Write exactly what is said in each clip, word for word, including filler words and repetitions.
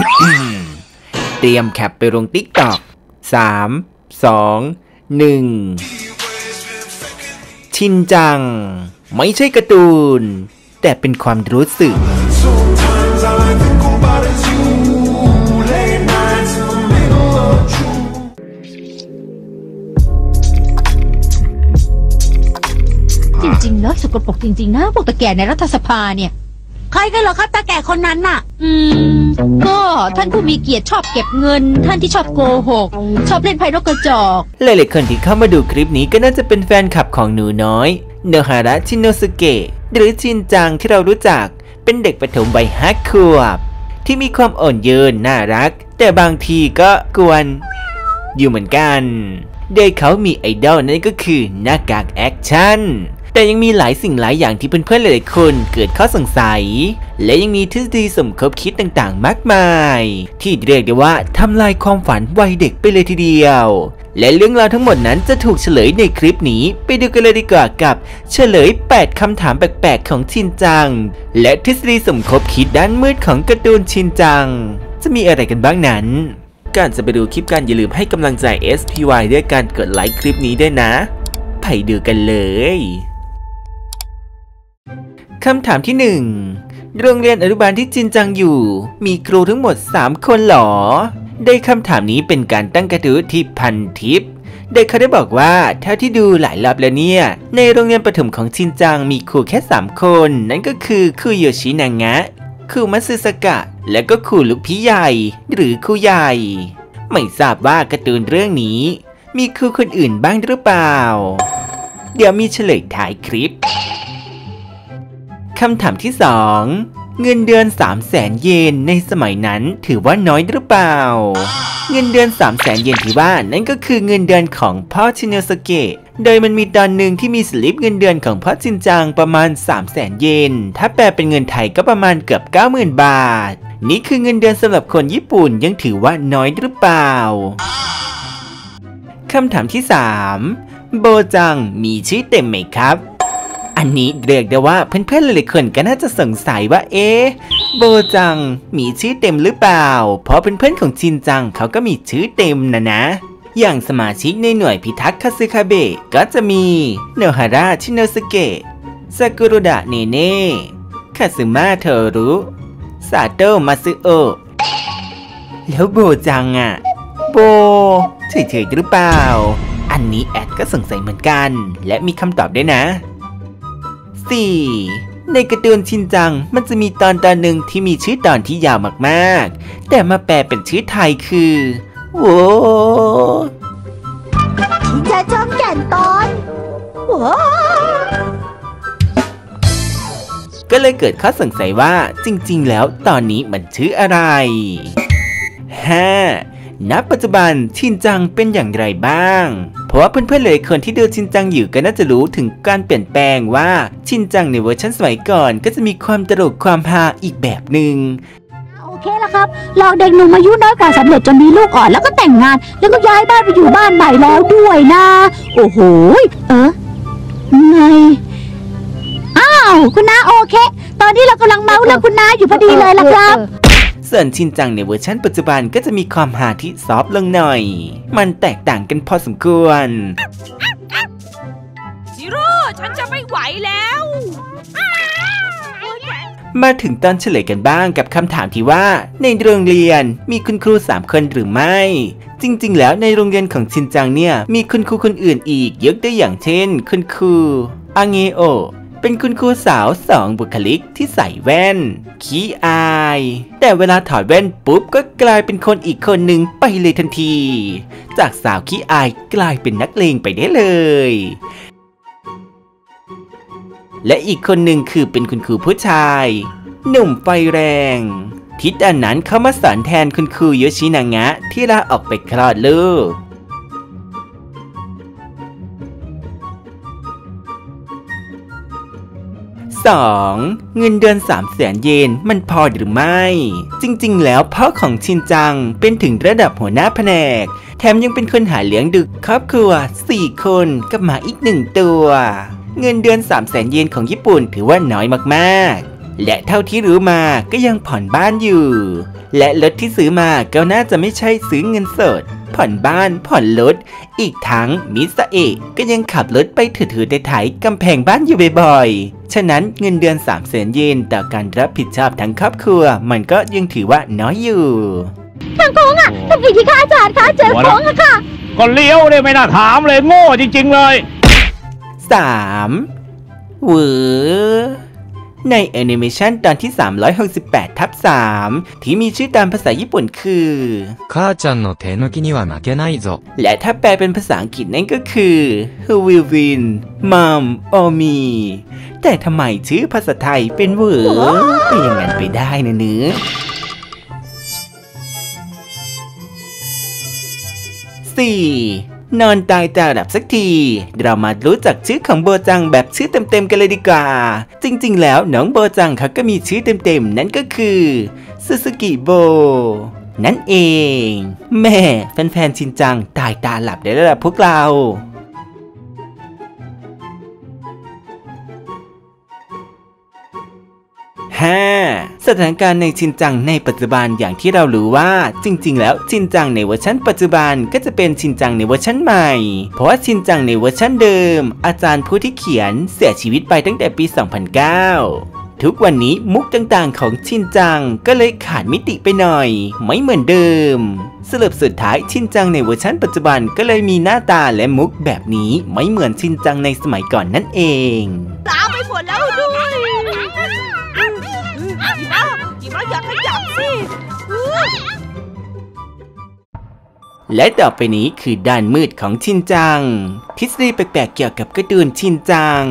เตรียมแคปไปลงติ๊กต็อกสามสองหนึ่งชินจังไม่ใช่การ์ตูนแต่เป็นความรู้สึกจริงๆเนอะสกปรกจริงๆนะพวกตาแก่ในรัฐสภาเนี่ยใครกันเหรอครับตาแก่คนนั้นน่ะอืมก็ท่านผู้มีเกียรติชอบเก็บเงินท่านที่ชอบโกหกชอบเล่นไพ่นกกระจอกหลายๆคนที่เข้ามาดูคลิปนี้ก็น่าจะเป็นแฟนคลับของหนูน้อยโนฮาระชินโนสุเกะหรือชินจังที่เรารู้จักเป็นเด็กประถมวัยห้าขวบที่มีความอ่อนโยนน่ารักแต่บางทีก็กวนอยู่เหมือนกันโดยเขามีไอดอลนั่นก็คือหน้ากากแอคชั่นแต่ยังมีหลายสิ่งหลายอย่างที่เพื่อนๆหลายๆคนเกิดข้อสงสัยและยังมีทฤษฎีสมคบคิดต่างๆมากมายที่เรียกได้ว่าทำลายความฝันวัยเด็กไปเลยทีเดียวและเรื่องราวทั้งหมดนั้นจะถูกเฉลยในคลิปนี้ไปดูกันเลยดีกว่ากับเฉลยแปดคำถามแปลกๆของชินจังและทฤษฎีสมคบคิดด้านมืดของการ์ตูนชินจังจะมีอะไรกันบ้างนั้นก่อนจะไปดูคลิปกันอย่าลืมให้กำลังใจ เอส พี วาย ด้วยการกดไลค์คลิปนี้ด้วยนะไปดูกันเลยคำถามที่หนึ่งโรงเรียนอนุบาลที่ชินจังอยู่มีครูทั้งหมดสามคนหรอโดยคำถามนี้เป็นการตั้งกระทู้ที่พันทิปโดยเขาได้บอกว่าเท่าที่ดูหลายรอบแล้วเนี่ยในโรงเรียนประถมของชินจังมีครูแค่สามคนนั่นก็คือครูโยชินางะครูมัตสึสกะและก็ครูลูกพี่ใหญ่หรือครูใหญ่ไม่ทราบว่าการ์ตูนเรื่องนี้มีครูคนอื่นบ้างหรือเปล่าเดี๋ยวมีเฉลยท้ายคลิปคำถามที่สองเงินเดือน สามแสน เยนในสมัยนั้นถือว่าน้อยหรือเปล่าเงินเดือน สามแสน เยนที่ว่านั่นก็คือเงินเดือนของพ่อชินโนสุเกะโดยมันมีตอนหนึ่งที่มีสลิปเงินเดือนของพ่อชินจังประมาณ สามแสน เยนถ้าแปลเป็นเงินไทยก็ประมาณเกือบ เก้าหมื่น บาทนี่คือเงินเดือนสำหรับคนญี่ปุ่นยังถือว่าน้อยหรือเปล่าคำถามที่สามโบจังมีชื่อเต็มไหมครับอันนี้เรียกได้ว่าเพื่อนๆหลายๆคนก็น่าจะสงสัยว่าเอ๊ะโบจังมีชื่อเต็มหรือเปล่าเพราะเพื่อนๆของชินจังเขาก็มีชื่อเต็มนะนะอย่างสมาชิกในหน่วยพิทักษ์คาซึคาเบะก็จะมีโนฮาระชินโนสุเกะซากุรุดะเนเน่คาซึมะโทรุซาโตะมัตสึโอะแล้วโบจังอะโบเฉยๆหรือเปล่าอันนี้แอดก็สงสัยเหมือนกันและมีคำตอบด้วยนะสี่ในการ์ตูนชินจังมันจะมีตอนตอนหนึ่งที่มีชื่อตอนที่ยาวมากๆแต่มาแปลเป็นชื่อไทยคือโว้ชินจังจอมแก่นตอนโว้ก็เลยเกิดข้อสงสัยว่าจริงๆแล้วตอนนี้มันชื่ออะไรห้าณปัจจุบันชินจังเป็นอย่างไรบ้างเพราะว่าเพื่อนๆหลายคนที่ดูชินจังอยู่ก็น่าจะรู้ถึงการเปลี่ยนแปลงว่าชินจังในเวอร์ชันสมัยก่อนก็จะมีความตลกความฮาอีกแบบหนึ่งโอเคแล้วครับหลอกเด็กหนุ่มอายุน้อยกว่าสำเร็จจนมีลูกอ่อนแล้วก็แต่งงานแล้วก็ย้ายบ้านไปอยู่บ้านใหม่แล้วด้วยนะโอ้โหเออไงอ้าวคุณน้าโอเคตอนนี้เรากำลังเมาส์เรื่องคุณน้าอยู่พอดีเลยล่ะครับส่วนชินจังในเวอร์ชันปัจจุบันก็จะมีความฮาที่ซอฟต์ลงหน่อยมันแตกต่างกันพอสมควรจิโร่ฉันจะไม่ไหวแล้วมาถึงตอนเฉลยกันบ้างกับคำถามที่ว่าในโรงเรียนมีคุณครูสามคนหรือไม่จริงๆแล้วในโรงเรียนของชินจังเนี่ยมีคุณครูคนอื่นอีกยกตัวอย่างเช่นคุณครูอาเงโอเป็นคุณครูสาวสองบุคลิกที่ใส่แว่นขี้อายแต่เวลาถอดแว่นปุ๊บก็กลายเป็นคนอีกคนหนึ่งไปเลยทันทีจากสาวขี้อายกลายเป็นนักเลงไปได้เลยและอีกคนหนึ่งคือเป็นคุณครูผู้ชายหนุ่มไฟแรงที่ตอนนั้นเขามาสอนแทนคุณครูโยชินางะที่ลาออกไปคลอดลูกสองเงินเดือน สามแสน เยนมันพอหรือไม่จริงๆแล้วพ่อของชินจังเป็นถึงระดับหัวหน้าแผนกแถมยังเป็นคนหาเลี้ยงดูครอบครัวสี่คนกับหมาอีกหนึ่งตัวเงินเดือน สามแสน เยนของญี่ปุ่นถือว่าน้อยมากๆและเท่าที่รู้มาก็ยังผ่อนบ้านอยู่และรถที่ซื้อมาก็น่าจะไม่ใช่ซื้อเงินสดผ่อนบ้านผ่อนรถอีกทั้งมิซาเอะก็ยังขับรถไปถือๆไถๆกำแพงบ้านอยู่บ่อยๆฉะนั้นเงินเดือนสามแสนเยนต่อการรับผิดชอบทั้งครอบครัวมันก็ยังถือว่าน้อยอยู่ทางโค้งอ่ะทำกี่ที่ข้าอาจารย์คะเจอโค้งอะค่ะก็เลี้ยวเลยไม่น่าถามเลยโง่จริงๆเลยสามหวือในแอนิเมชันตอนที่สามร้อยหกสิบแปดทับสามที่มีชื่อตามภาษาญี่ปุ่นคือ母ちゃんの手抜きには負けないぞและถ้าแปลเป็นภาษาอังกฤษนั่นก็คือ Who will win Mom or me แต่ทำไมชื่อภาษาไทยเป็นหวือก็อย่างนั้นไปได้นะเนื้อสี่นอนตายตาดับสักทีเรามารู้จักชื่อของโบจังแบบชื่อเต็มๆกันเลยดีกว่าจริงๆแล้วน้องโบจังเขาก็มีชื่อเต็มๆนั่นก็คือซูซูกิโบนั่นเองแม่แฟนๆชินจังตายตาหลับได้แล้วล่ะพวกเราห้าสถานการณ์ในชินจังในปัจจุบันอย่างที่เรารู้ว่าจริงๆแล้วชินจังในเวอร์ชันปัจจุบันก็จะเป็นชินจังในเวอร์ชันใหม่เพราะว่าชินจังในเวอร์ชันเดิมอาจารย์ผู้ที่เขียนเสียชีวิตไปตั้งแต่ปี สองพันเก้า ทุกวันนี้มุกต่างๆของชินจังก็เลยขาดมิติไปหน่อยไม่เหมือนเดิมสรุปสุดท้ายชินจังในเวอร์ชันปัจจุบันก็เลยมีหน้าตาและมุกแบบนี้ไม่เหมือนชินจังในสมัยก่อนนั่นเองตาไปหมดแล้วด้วยจีน่าจีน่าอยากขยับสิและต่อไปนี้คือด้านมืดของชินจังทฤษฎีแปลกๆเกี่ยวกับการ์ตูนชินจัง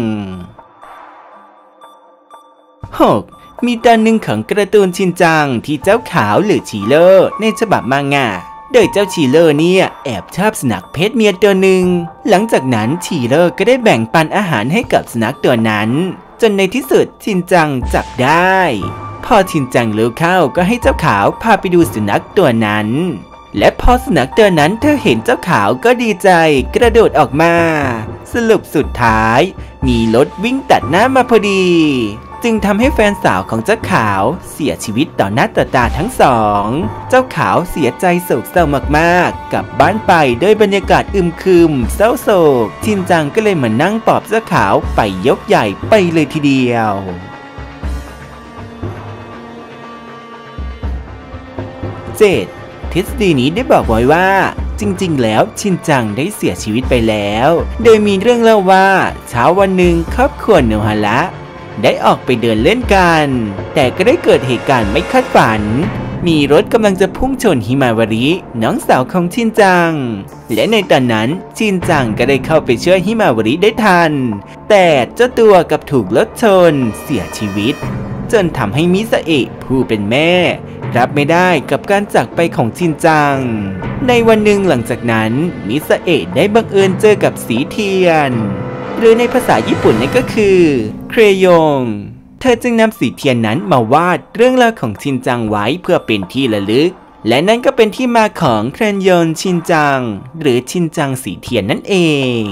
หกมีตอนหนึ่งของการ์ตูนชินจังที่เจ้าขาวหรือชีโร่ในฉบับมังงะโดยเจ้าชีโร่เนี่ยแอบชอบสุนัขเพศเมียตัวหนึ่งหลังจากนั้นชีโร่ก็ได้แบ่งปันอาหารให้กับสุนัขตัวนั้นจนในที่สุดชินจังจับได้พอชินจังรู้เข้าก็ให้เจ้าขาวพาไปดูสุนัขตัวนั้นและพอสุนัขตัวนั้นเธอเห็นเจ้าขาวก็ดีใจกระโดดออกมาสรุปสุดท้ายมีรถวิ่งตัดหน้ามาพอดีจึงทำให้แฟนสาวของเจ้าขาวเสียชีวิตต่อหน้าต่อตาทั้งสองเจ้าขาวเสียใจโศกเศร้ามากๆกลับบ้านไปด้วยบรรยากาศอึมครึมเศร้าโศกชินจังก็เลยมานั่งปลอบเจ้าขาวไปยกใหญ่ไปเลยทีเดียวเจ็ดทฤษฎีนี้ได้บอกไว้ว่าจริงๆแล้วชินจังได้เสียชีวิตไปแล้วโดยมีเรื่องเล่าว่าเช้าวันหนึ่งครอบครัวโนฮาระได้ออกไปเดินเล่นกันแต่ก็ได้เกิดเหตุการณ์ไม่คาดฝันมีรถกำลังจะพุ่งชนฮิมาวาริน้องสาวของชินจังและในตอนนั้นชินจังก็ได้เข้าไปช่วยฮิมาวาริได้ทันแต่เจ้าตัวกับถูกรถชนเสียชีวิตจนทำให้มิซาเอะผู้เป็นแม่รับไม่ได้กับการจากไปของชินจังในวันหนึ่งหลังจากนั้นมิซาเอะได้บังเอิญเจอกับสีเทียนหรือในภาษาญี่ปุ่นนั่นก็คือเครยงเธอจึงนำสีเทียนนั้นมาวาดเรื่องราวของชินจังไว้เพื่อเป็นที่ระลึกและนั่นก็เป็นที่มาของเครยงชินจังหรือชินจังสีเทียนนั่นเอง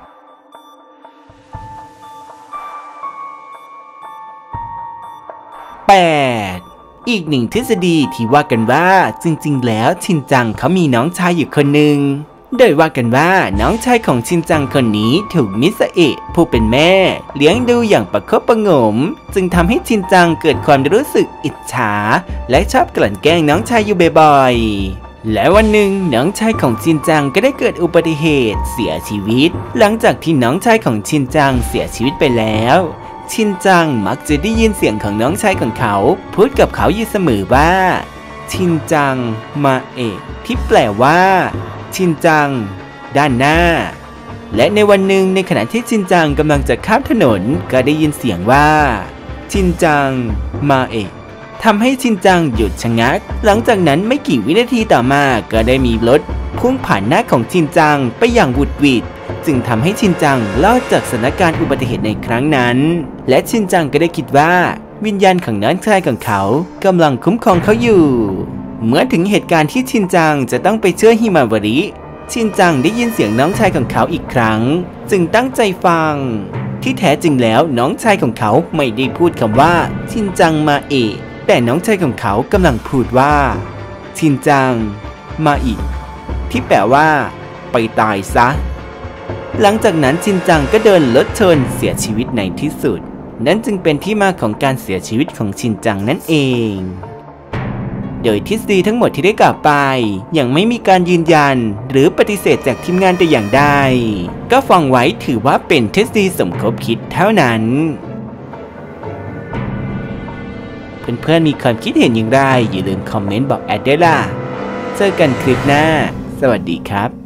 แปดอีกหนึ่งทฤษฎีที่ว่ากันว่าจริงๆแล้วชินจังเขามีน้องชายอยู่คนหนึ่งโดยว่ากันว่าน้องชายของชินจังคนนี้ถูกมิซาเอะผู้เป็นแม่เลี้ยงดูอย่างประคบประหงมจึงทำให้ชินจังเกิดความรู้สึกอิจฉาและชอบกลั่นแกล้งน้องชายอยู่บ่อยๆและวันหนึ่งน้องชายของชินจังก็ได้เกิดอุบัติเหตุเสียชีวิตหลังจากที่น้องชายของชินจังเสียชีวิตไปแล้วชินจังมักจะได้ยินเสียงของน้องชายของเขาพูดกับเขาอยู่เสมอว่าชินจังมาเอะที่แปลว่าชินจังด้านหน้าและในวันหนึ่งในขณะที่ชินจังกำลังจะข้ามถนนก็ได้ยินเสียงว่าชินจังมาเอะทำให้ชินจังหยุดชะงักหลังจากนั้นไม่กี่วินาทีต่อมาก็ได้มีรถพุ่งผ่านหน้าของชินจังไปอย่างหวุดหวิดจึงทำให้ชินจังรอดจากสถานการณ์อุบัติเหตุในครั้งนั้นและชินจังก็ได้คิดว่าวิญญาณของน้องชายของเขากำลังคุ้มครองเขาอยู่เมื่อถึงเหตุการณ์ที่ชินจังจะต้องไปช่วยฮิมาวาริชินจังได้ยินเสียงน้องชายของเขาอีกครั้งจึงตั้งใจฟังที่แท้จริงแล้วน้องชายของเขาไม่ได้พูดคำว่าชินจังมาเอะแต่น้องชายของเขากำลังพูดว่าชินจังมาอิที่แปลว่าไปตายซะหลังจากนั้นชินจังก็เดินรถชนเสียชีวิตในที่สุดนั่นจึงเป็นที่มาของการเสียชีวิตของชินจังนั่นเองโดยทฤษฎีทั้งหมดที่ได้กล่าวไปยังไม่มีการยืนยันหรือปฏิเสธจากทีมงานแต่อย่างใดก็ฟังไว้ถือว่าเป็นทฤษฎีสมคบคิดเท่านั้นเพื่อนๆมีความคิดเห็นอย่างไรอย่าลืมคอมเมนต์บอกแอดด้วยล่ะเจอกันคลิปหน้าสวัสดีครับ